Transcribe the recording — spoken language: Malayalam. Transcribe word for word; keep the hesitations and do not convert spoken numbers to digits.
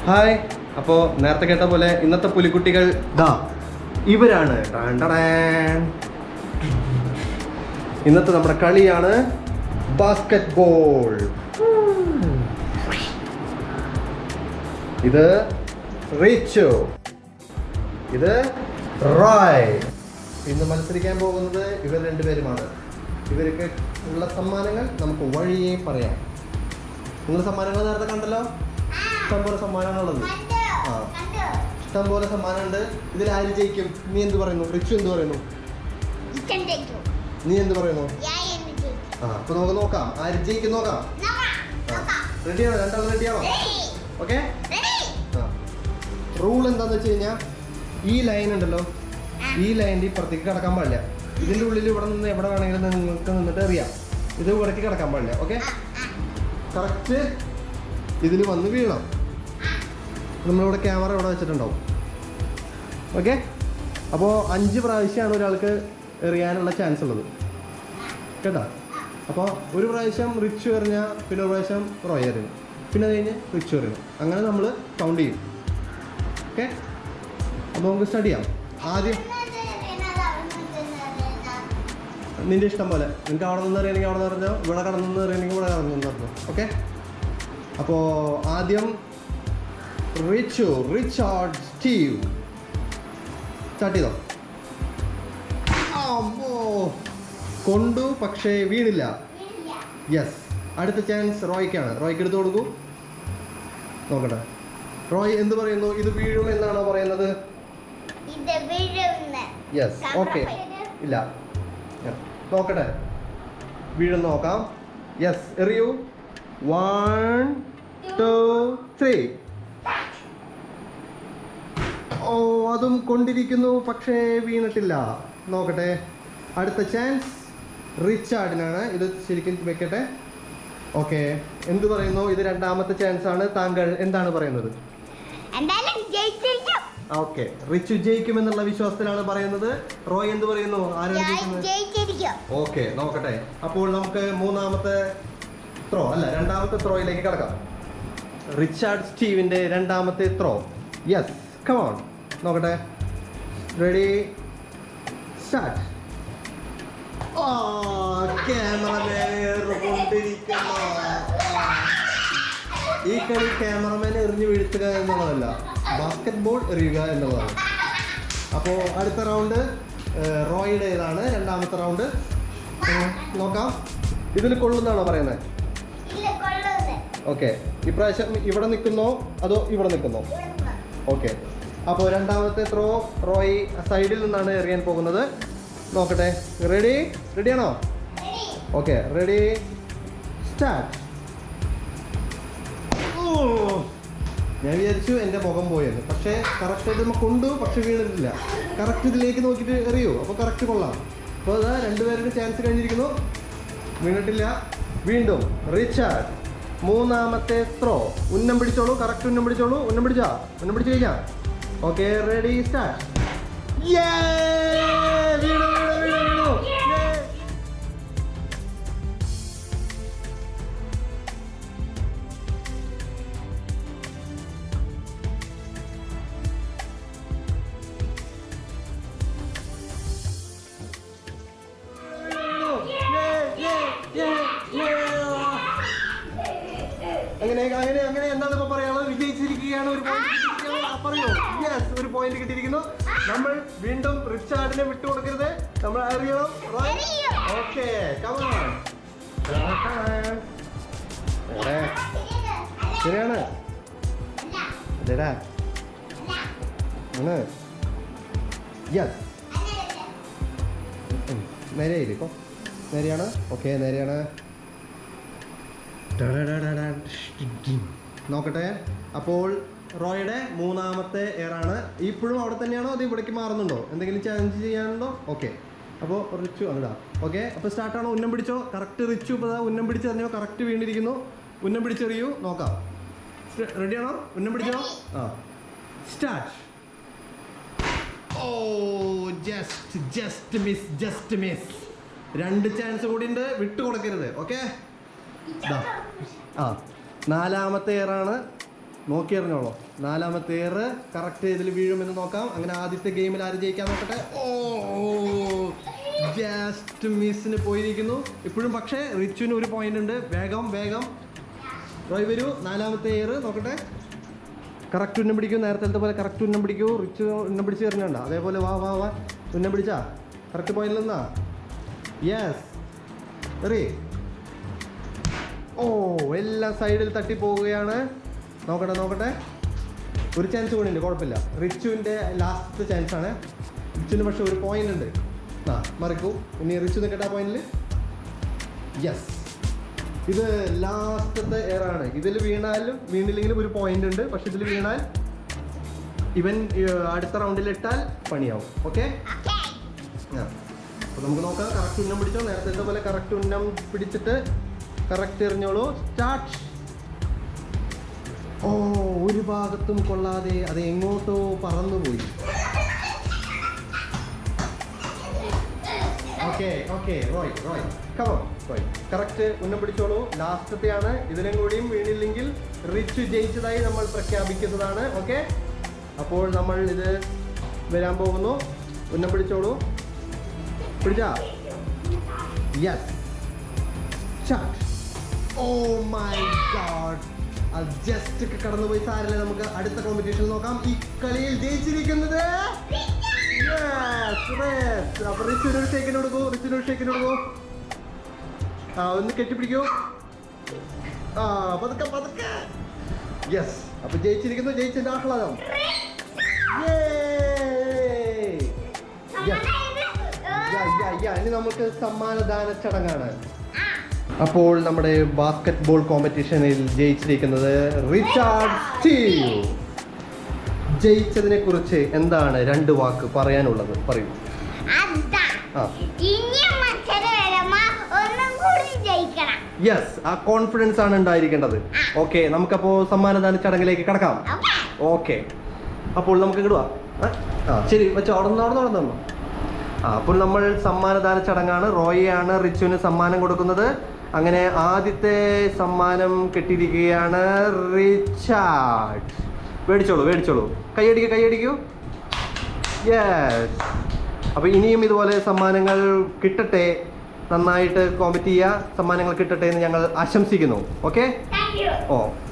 ഹായ്. അപ്പോൾ നേരത്തെ കേട്ട പോലെ ഇന്നത്തെ പുലിക്കുട്ടികൾ ദാ ഇവരാണ്. ഇന്നത്തെ നമ്മുടെ കളിയാണ് ബാസ്കറ്റ് ബോൾ. ഇത് റിച്ചു, ഇത് റോയ്. ഇന്ന് മത്സരിക്കാൻ പോകുന്നത് ഇവർ രണ്ടുപേരുമാണ്. ഇവർക്ക് ഉള്ള സമ്മാനങ്ങൾ നമുക്ക് വഴിയേ പറയാം. നിങ്ങൾ സമ്മാനങ്ങൾ നേരത്തെ കണ്ടല്ലോ, ഇഷ്ടംപോലെ സമ്മാനങ്ങളുള്ളത്. ആ, ഇഷ്ടംപോലെ സമ്മാനമുണ്ട്. ഇതിൽ ആര് ജയിക്കും? നീ എന്ത് പറയുന്നു? റിച്ചു എന്ത് പറയുന്നു? നീ എന്ത് പറയുന്നു? ആ, അപ്പൊ നമുക്ക് നോക്കാം ആര് ജയിക്കും നോക്കാം. റെഡിയാണോ? രണ്ടാളും റെഡിയാണോ? ഓക്കെ. ആ, റൂൾ എന്താന്ന് വെച്ച് കഴിഞ്ഞാൽ ഈ ലൈൻ ഉണ്ടല്ലോ, ഈ ലൈനിൽ ഇപ്പുറത്തേക്ക് കിടക്കാൻ പാടില്ല. ഇതിൻ്റെ ഉള്ളിൽ ഇവിടെ നിന്ന് എവിടെ വേണമെങ്കിലും നിങ്ങൾക്ക് നിന്നിട്ട് അറിയാം. ഇത് ഇവിടേക്ക് കിടക്കാൻ പാടില്ല. ഓക്കെ, കറക്റ്റ് ഇതിൽ വന്ന് വീഴണം. നമ്മളിവിടെ ക്യാമറ ഇവിടെ വെച്ചിട്ടുണ്ടാവും. ഓക്കെ, അപ്പോൾ അഞ്ച് പ്രാവശ്യമാണ് ഒരാൾക്ക് എറിയാനുള്ള ചാൻസ് ഉള്ളത് കേട്ടോ. അപ്പോൾ ഒരു പ്രാവശ്യം റിച്ചു എറിഞ്ഞാൽ പിന്നെ ഒരു പ്രാവശ്യം റോയ് എറിയണം, പിന്നെ അത് കഴിഞ്ഞ് റിച്ചു എറിയണം. അങ്ങനെ നമ്മൾ കൗണ്ട് ചെയ്യും. ഓക്കെ, അപ്പോൾ നമുക്ക് സ്റ്റാർട്ട് ചെയ്യാം. ആദ്യം നിൻ്റെ ഇഷ്ടം പോലെ, നിനക്ക് അവിടെ നിന്ന് അറിയണമെങ്കിൽ അവിടെ നിന്ന് അറിഞ്ഞോ, ഇവിടെ കടന്നു അറിയണമെങ്കിൽ ഇവിടെ കടന്നു പറഞ്ഞു. ഓക്കെ, അപ്പോൾ ആദ്യം റിച്ചു റിച്ചാർഡ് സ്റ്റീവ് സ്റ്റാർട്ട് ചെയ്തോ. അമ്മോ, കൊണ്ടു പക്ഷേ വീണില്ല. യെസ്, അടുത്ത ചാൻസ് റോയ്ക്കാണ്. റോയ്ക്ക് എടുത്ത് കൊടുക്കൂ. നോക്കട്ടെ, റോയ് എന്ത് പറയുന്നു? ഇത് വീഴും എന്നാണോ പറയുന്നത്? Yes, okay. ഇല്ല, നോക്കട്ടെ, വീഴും നോക്കാം. യെസ്, എറിയൂ. One two three. ഓ, അതും കൊണ്ടിരിക്കുന്നു പക്ഷേ വീണിട്ടില്ല. നോക്കട്ടെ, അടുത്ത ചാൻസ് റിച്ചാർഡിനാണ്. ഇത് ശരിക്കും വെക്കട്ടെ. ഓക്കെ, എന്ത് പറയുന്നു? ഇത് രണ്ടാമത്തെ ചാൻസ് ആണ്. താങ്കൾ എന്താണ് പറയുന്നത്? ഓക്കെ, റിച്ചു ജയിക്കുമെന്നുള്ള വിശ്വാസത്തിലാണ് പറയുന്നത്. റോയ് എന്ത് പറയുന്നു? ആരാണ്? ഓക്കെ, നോക്കട്ടെ. അപ്പോൾ നമുക്ക് മൂന്നാമത്തെ ത്രോ അല്ല രണ്ടാമത്തെ ത്രോയിലേക്ക് കിടക്കാം. റിച്ചാർഡ് സ്റ്റീവിന്റെ രണ്ടാമത്തെ ത്രോ. Yes, come on. നോക്കട്ടെ, റെഡി, സ്റ്റാർട്ട്. ഈ കളി ക്യാമറമാനെ എറിഞ്ഞു വീഴ്ത്തുക എന്നുള്ളതല്ല, ബാസ്കറ്റ് ബോൾ എറിയുക എന്നുള്ളതാണ്. അപ്പോൾ അടുത്ത റൗണ്ട് റോയുടേതാണ്. രണ്ടാമത്തെ റൗണ്ട് നോക്കാം. ഇതിൽ കൊള്ളുന്നാണോ പറയുന്നത്? ഓക്കെ, ഇപ്രാവശ്യം ഇവിടെ നിൽക്കുന്നോ അതോ ഇവിടെ നിൽക്കുന്നോ? ഓക്കെ, അപ്പോൾ രണ്ടാമത്തെ ത്രോ റോയ് സൈഡിൽ നിന്നാണ് എറിയാൻ പോകുന്നത്. നോക്കട്ടെ, റെഡി? റെഡിയാണോ? Okay, ready, start. ഞാൻ വിചാരിച്ചു എൻ്റെ മുഖം പോയെന്ന്, പക്ഷേ കറക്റ്റ് ഇത് കൊണ്ടു പക്ഷെ വീണിട്ടില്ല. കറക്റ്റ് ഇതിലേക്ക് നോക്കിയിട്ട് എറിയൂ, അപ്പോൾ കറക്റ്റ് കൊള്ളാം. അപ്പോൾ അതാ രണ്ടുപേരുടെ ചാൻസ് കഴിഞ്ഞിരിക്കുന്നു. വീണിട്ടില്ല. വീണ്ടും റിച്ചാർഡ് മൂന്നാമത്തെ ത്രോ. ഉന്നം പിടിച്ചോളൂ, കറക്റ്റ് ഉന്നം പിടിച്ചോളൂ. ഉന്നം പിടിച്ചാ ഉന്നം പിടിച്ച് കഴിഞ്ഞാ. Okay, ready, start. അങ്ങനെ അങ്ങനെ അങ്ങനെ എന്താണ് ഇപ്പൊ പറയാനുള്ളത്? വിജയിച്ചിരിക്കുകയാണ്. ഒരു പോയിന്റ് പറയൂ. യെസ്, ഒരു പോയിന്റ് കിട്ടിയിരിക്കുന്നു. നമ്മൾ വീണ്ടും റിച്ചാർഡിനെ വിട്ടുകൊടുക്കരുത്, നമ്മൾ അറിയണം. Okay, come on. ശരിയാണ് അല്ലേടാ? യെസ്, നേരെയായില്ലേ? ഇപ്പോൾ നേരെയാണ്. ഓക്കെ, നേരെയാണ്. നോക്കട്ടെ, അപ്പോൾ റോയുടെ മൂന്നാമത്തെ എയറാണ്. ഇപ്പോഴും അവിടെ തന്നെയാണോ അത് ഇവിടേക്ക് മാറുന്നുണ്ടോ? എന്തെങ്കിലും ചേഞ്ച് ചെയ്യാനുണ്ടോ? ഓക്കെ, അപ്പോൾ റിച്ചു അങ്ങടാ. ഓക്കെ, അപ്പോൾ സ്റ്റാർട്ടാണോ? ഉന്നം പിടിച്ചോ. കറക്റ്റ് റിച്ചു ഇപ്പോൾ ഉന്നം പിടിച്ചെറിഞ്ഞോ. കറക്റ്റ് വീണ്ടിരിക്കുന്നു. ഉന്നം പിടിച്ചെറിയൂ. നോക്കാം. റെഡിയാണോ? ഉന്നം പിടിച്ചോ. ആ, സ്റ്റാർട്ട്. ഓ, just just miss just miss. രണ്ട് ചാൻസ് കൂടി ഉണ്ട്, വിട്ടു കൊടുക്കരുത്. ഓക്കെ, ആ, നാലാമത്തെ എയറാണ്. നോക്കി അറിഞ്ഞോളൂ. നാലാമത്തെ എയർ കറക്റ്റ് ഇതിൽ വീഴുമെന്ന് നോക്കാം. അങ്ങനെ ആദ്യത്തെ ഗെയിമിൽ ആര് ജയിക്കാൻ നോക്കട്ടെ. ഓ ജസ്റ്റ് മിസ്സിന് പോയിരിക്കുന്നു ഇപ്പോഴും. പക്ഷേ റിച്ചുവിന് ഒരു പോയിന്റ് ഉണ്ട്. വേഗം വേഗം റോയ് വരൂ. നാലാമത്തെ എയർ നോക്കട്ടെ. കറക്റ്റ് ഉന്നം പിടിക്കൂ. നേരത്തെ പോലെ കറക്റ്റ് ഉന്നം പിടിക്കൂ. റിച്ചു ഉന്നം പിടിച്ച് തരണണ്ട. അതേപോലെ വാ വാ വാ ഉന്നം പിടിച്ചാ കറക്റ്റ് പോയിന്റിൽ നിന്നാ. യെസ് എറി. ഓ എല്ലാം സൈഡിൽ തട്ടി പോവുകയാണ്. നോക്കട്ടെ നോക്കട്ടെ ഒരു ചാൻസ് കൂടി ഉണ്ട്. കുഴപ്പമില്ല. റിച്ചുവിൻ്റെ ലാസ്റ്റത്തെ ചാൻസ് ആണ്. റിച്ചുവിന് പക്ഷെ ഒരു പോയിന്റ് ഉണ്ട്. ആ മറിക്കൂ. ഇനി റിച്ചു നിൽക്കട്ടെ ആ പോയിന്റിൽ. യെസ് ഇത് ലാസ്റ്റത്തെ എയർ ആണ്. ഇതിൽ വീണാലും വീണില്ലെങ്കിലും ഒരു പോയിന്റ് ഉണ്ട്. പക്ഷെ ഇതിൽ വീണാൽ ഇവൻ അടുത്ത റൗണ്ടിൽ ഇട്ടാൽ പണിയാവും. ഓക്കെ ആ അപ്പോൾ നമുക്ക് നോക്കാം. കറക്റ്റ് ഉന്നം പിടിച്ചോ. നേരത്തെ പോലെ കറക്റ്റ് ഉന്നം പിടിച്ചിട്ട് കറക്റ്റ് എറിഞ്ഞോളൂ. സ്റ്റാർട്ട്. ഓ ഒരു ഭാഗത്തും കൊള്ളാതെ അത് എങ്ങോട്ടോ പറന്നുപോയി. Okay okay Roy Roy come on Roy correct ഉന്നം പിടിച്ചോളൂ. ലാസ്റ്റത്തെയാണ്. ഇതിനും കൂടിയും വീണില്ലെങ്കിൽ റിച്ച് ജയിച്ചതായി നമ്മൾ പ്രഖ്യാപിക്കുന്നതാണ്. ഓക്കെ അപ്പോൾ നമ്മൾ ഇത് വരാൻ പോകുന്നു. ഉന്നം പിടിച്ചോളൂ. പിടിച്ചാ. Yes start. Oh my God അത് ജസ്റ്റ് ഒക്കെ കടന്നുപോയി. സാരല്ല, നമുക്ക് അടുത്ത കോമ്പറ്റീഷൻ നോക്കാം. ഈ കളിയിൽ ജയിച്ചിരിക്കുന്നത് അപ്പൊ റിച്ചിനൊരു ഷേക്കിന് കൊടുക്കൂ. റിച്ചിനൊരു ഷേക്കിന് കൊടുക്കൂ. ആ ഒന്ന് കെട്ടിപ്പിടിക്കൂ. ആ പതുക്കെ പതുക്കെ. യെസ് അപ്പൊ ജയിച്ചിരിക്കുന്നു. ജയിച്ചതിന്റെ ആഹ്ലാദം. ഇനി നമുക്ക് സമ്മാനദാന ചടങ്ങാണ്. അപ്പോൾ നമ്മുടെ ബാസ്കറ്റ് ബോൾ കോമ്പറ്റീഷനിൽ ജയിച്ചിരിക്കുന്നത് റിച്ചാർഡ് സ്റ്റീവ്. ജയിച്ചതിനെ കുറിച്ച് എന്താണ് രണ്ട് വാക്ക് പറയാനുള്ളത്? പറയൂ. യെസ് ആ കോൺഫിഡൻസ് ആണ് ഉണ്ടായിരിക്കേണ്ടത്. ഓക്കെ നമുക്കപ്പോൾ സമ്മാനദാന ചടങ്ങിലേക്ക് കടക്കാം. ഓക്കെ അപ്പോൾ നമുക്ക് ഇടുക. ആ ശരി വെച്ചോ. അവിടെ നിന്ന് അവിടെ നിന്ന് അവിടെ നിന്ന് ആ അപ്പോൾ നമ്മൾ സമ്മാനദാന ചടങ്ങാണ്. റോയിയാണ് റിച്ചുവിന് സമ്മാനം കൊടുക്കുന്നത്. അങ്ങനെ ആദ്യത്തെ സമ്മാനം കിട്ടിയിരിക്കുകയാണ് റിച്ചാർഡ്. മേടിച്ചോളൂ മേടിച്ചോളൂ. കൈയടിക്കൂ കൈയടിക്കൂ. യെസ് അപ്പോൾ ഇനിയും ഇതുപോലെ സമ്മാനങ്ങൾ കിട്ടട്ടെ. നന്നായിട്ട് കോമ്പറ്റ് ചെയ്യുക. സമ്മാനങ്ങൾ കിട്ടട്ടെ എന്ന് ഞങ്ങൾ ആശംസിക്കുന്നു. ഓക്കെ ഓ